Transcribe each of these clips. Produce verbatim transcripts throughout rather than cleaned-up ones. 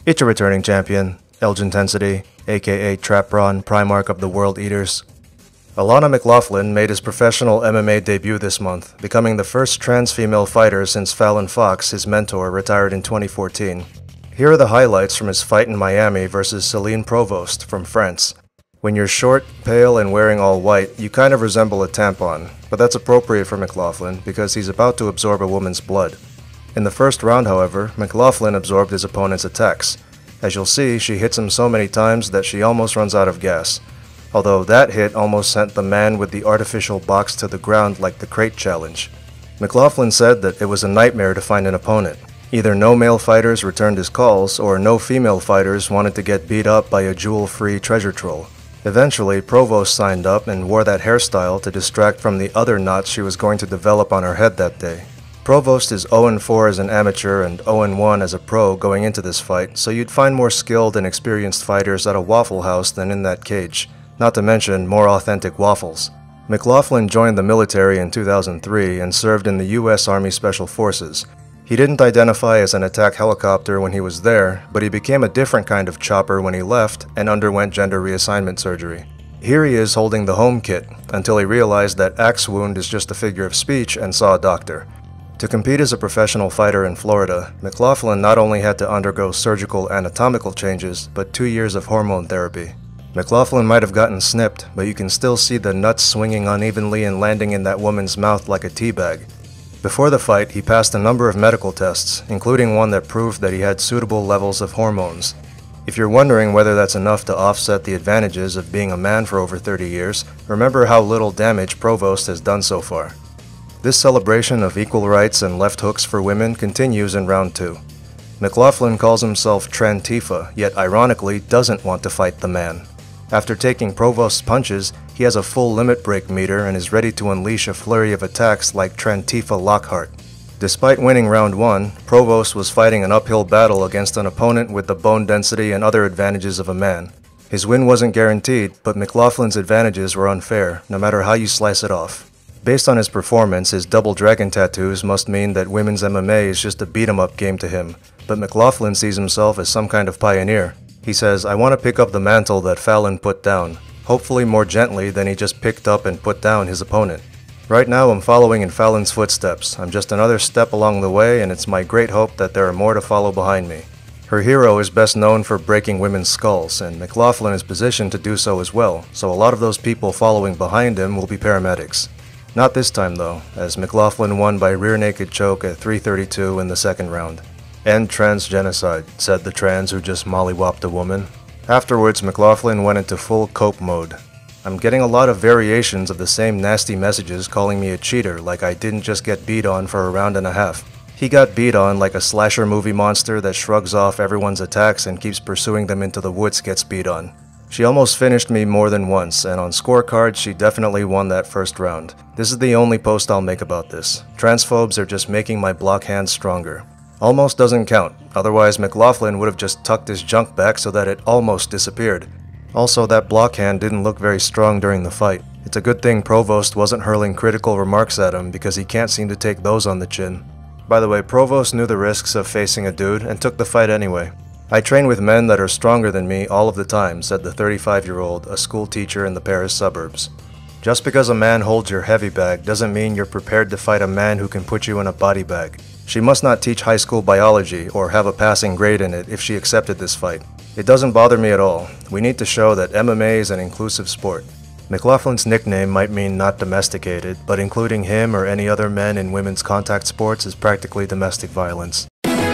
It's your returning champion, Elgin Tensity, aka Trap Braun, Primarch of the World Eaters. Alana McLaughlin made his professional M M A debut this month, becoming the first trans female fighter since Fallon Fox, his mentor, retired in twenty fourteen. Here are the highlights from his fight in Miami versus Céline Provost from France. When you're short, pale, and wearing all white, you kind of resemble a tampon, but that's appropriate for McLaughlin because he's about to absorb a woman's blood. In the first round, however, McLaughlin absorbed his opponent's attacks. As you'll see, she hits him so many times that she almost runs out of gas. Although that hit almost sent the man with the artificial box to the ground like the crate challenge. McLaughlin said that it was a nightmare to find an opponent. Either no male fighters returned his calls, or no female fighters wanted to get beat up by a jewel-free treasure troll. Eventually, Provost signed up and wore that hairstyle to distract from the other knots she was going to develop on her head that day. Provost is oh and four as an amateur and oh and one as a pro going into this fight, so you'd find more skilled and experienced fighters at a Waffle House than in that cage, not to mention more authentic waffles. McLaughlin joined the military in two thousand three and served in the U S Army Special Forces. He didn't identify as an attack helicopter when he was there, but he became a different kind of chopper when he left and underwent gender reassignment surgery. Here he is holding the home kit, until he realized that axe wound is just a figure of speech and saw a doctor. To compete as a professional fighter in Florida, McLaughlin not only had to undergo surgical anatomical changes, but two years of hormone therapy. McLaughlin might have gotten snipped, but you can still see the nuts swinging unevenly and landing in that woman's mouth like a teabag. Before the fight, he passed a number of medical tests, including one that proved that he had suitable levels of hormones. If you're wondering whether that's enough to offset the advantages of being a man for over thirty years, remember how little damage Provost has done so far. This celebration of equal rights and left hooks for women continues in round two. McLaughlin calls himself Trantifa, yet ironically doesn't want to fight the man. After taking Provost's punches, he has a full limit break meter and is ready to unleash a flurry of attacks like Trantifa Lockhart. Despite winning round one, Provost was fighting an uphill battle against an opponent with the bone density and other advantages of a man. His win wasn't guaranteed, but McLaughlin's advantages were unfair, no matter how you slice it off. Based on his performance, his double dragon tattoos must mean that women's M M A is just a beat-em-up game to him, but McLaughlin sees himself as some kind of pioneer. He says, "I want to pick up the mantle that Fallon put down, hopefully more gently than he just picked up and put down his opponent. Right now I'm following in Fallon's footsteps. I'm just another step along the way, and it's my great hope that there are more to follow behind me." Her hero is best known for breaking women's skulls, and McLaughlin is positioned to do so as well, so a lot of those people following behind him will be paramedics. Not this time though, as McLaughlin won by rear naked choke at three thirty-two in the second round. "End trans genocide," said the trans who just mollywopped a woman. Afterwards, McLaughlin went into full cope mode. "I'm getting a lot of variations of the same nasty messages calling me a cheater, like I didn't just get beat on for a round and a half. He got beat on like a slasher movie monster that shrugs off everyone's attacks and keeps pursuing them into the woods gets beat on. She almost finished me more than once, and on scorecards she definitely won that first round. This is the only post I'll make about this. Transphobes are just making my block hand stronger." Almost doesn't count, otherwise McLaughlin would have just tucked his junk back so that it almost disappeared. Also, that block hand didn't look very strong during the fight. It's a good thing Provost wasn't hurling critical remarks at him because he can't seem to take those on the chin. By the way, Provost knew the risks of facing a dude and took the fight anyway. "I train with men that are stronger than me all of the time," said the thirty-five-year-old, a school teacher in the Paris suburbs. Just because a man holds your heavy bag doesn't mean you're prepared to fight a man who can put you in a body bag. She must not teach high school biology or have a passing grade in it if she accepted this fight. It doesn't bother me at all. We need to show that M M A is an inclusive sport. McLaughlin's nickname might mean not domesticated, but including him or any other men in women's contact sports is practically domestic violence.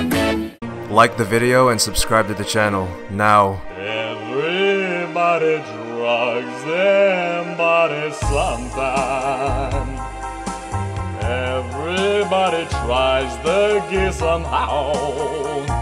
Like the video and subscribe to the channel, now. Everybody drugs their body sometime. Everybody tries the gear somehow.